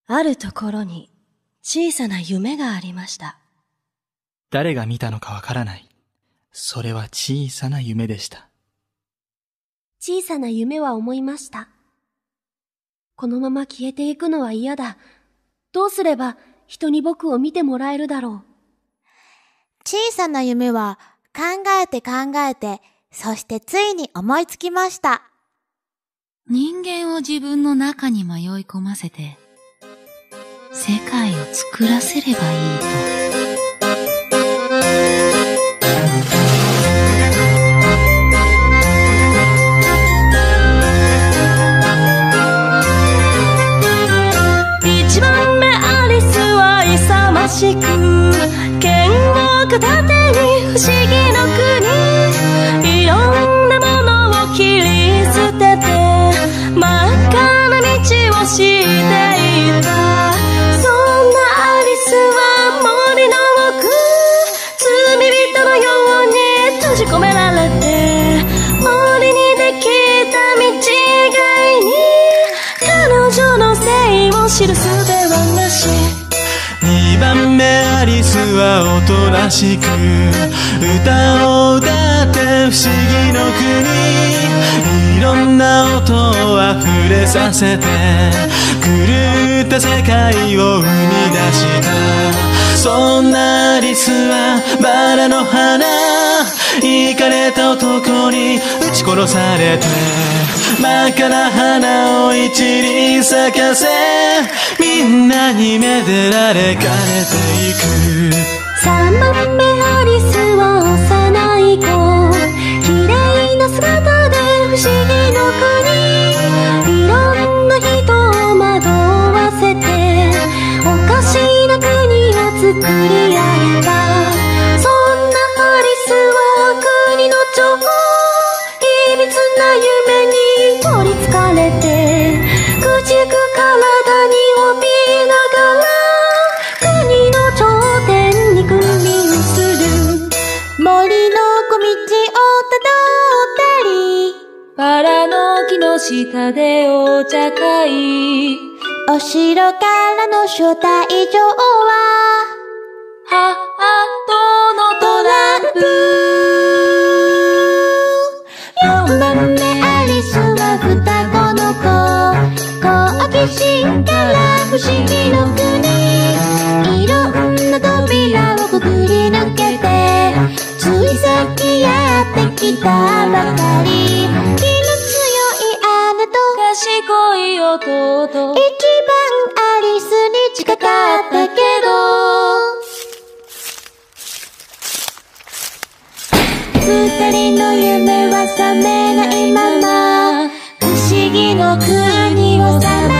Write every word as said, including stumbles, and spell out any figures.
あるところに小さな夢がありました。 誰が見たのかわからない。それは小さな夢でした。 小さな夢は思いました。このまま消えていくのは嫌だ。どうすれば人に僕を見てもらえるだろう。 小さな夢は考えて考えて、そしてついに思いつきました。 人間を自分の中に迷い込ませて、世界を作らせればいいと。 一番目アリスは勇ましく、剣を片手に不思議の国、いろんなものを切り捨てて真っ赤な道をしていた。そんなアリスは森の奥、罪人のように閉じ込められて、森にできた道以外に彼女の姓を知る術はなし。 二番目アリスはおとなしく、歌を歌って不思議の国、いろんな音をあふれさせて狂った世界を生み出した。そんなアリスはバラの花、イかれた男に撃ち殺されて、真っ赤な花を一輪咲かせ、みんなにめでられかれていく。 三番目アリスは幼い子、綺麗な姿で不思議の国、いろんな人を惑わせておかしな国を作り上げた。そんなアリスは国の女王、いびつな夢に取りつかれて、朽ちゆく体に怯えながら国の頂点に君臨する。森の小道をたどったり、 バラの木の下でお茶会、 お城からの招待状はハートのトランプ。 四番目アリスは双子の子、好奇心から不思議の国、いろんな扉をくぐり抜けてついさっきやってきたばかり。気の強い姉と賢い弟、 一番アリスに近かったけど、二人の夢は覚めないまま不思議の国をさま